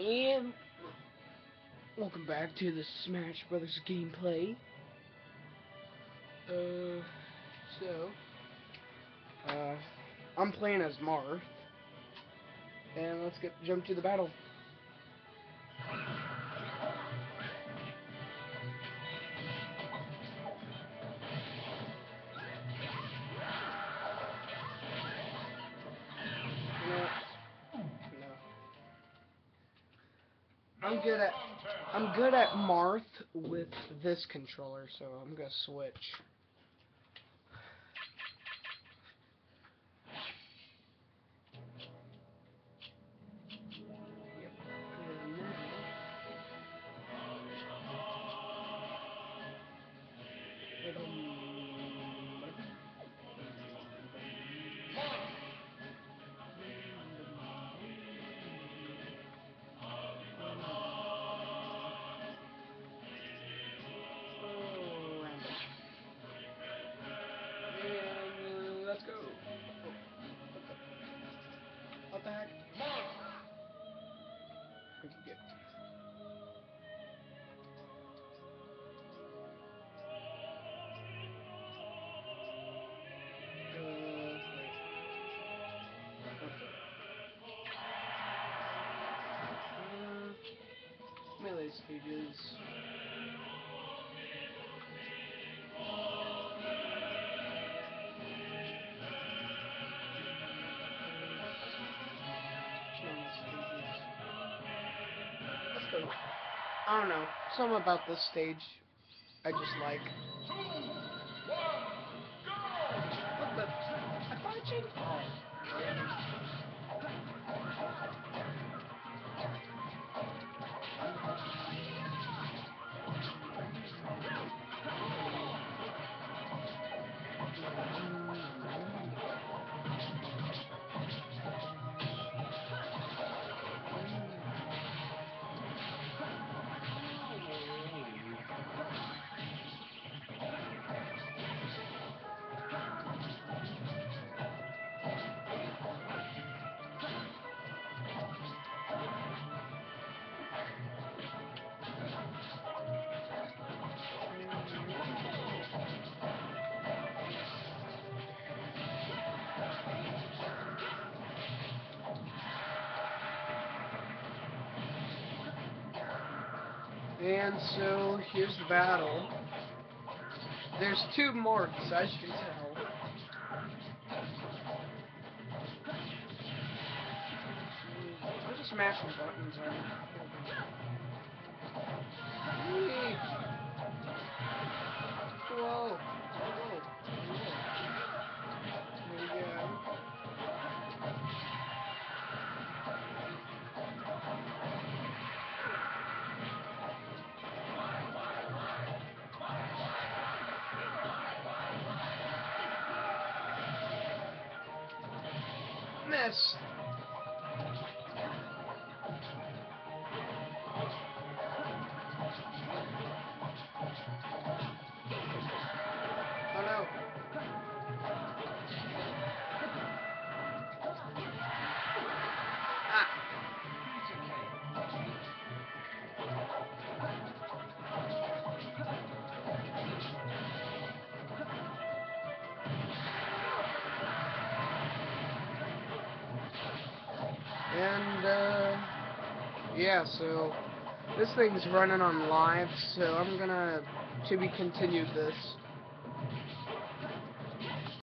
And welcome back to the Smash Brothers gameplay. Uh, so, uh, I'm playing as Marth, and let's jump to the battle. No. I'm good at Marth with this controller, so I'm gonna switch. Yep. And let's go. Oh, what the heck? We can get. Wait. Melee stages. Melee stages. Let's go. I don't know. Something about this stage I just like. What the? I thought I changed. Oh. And so here's the battle. There's two Marths, as you can tell. I'm just mashing buttons. Whoa. Whoa. Here we go. Miss. Oh no. Ah. And, yeah, so this thing's running on live, so I'm gonna to be continued this.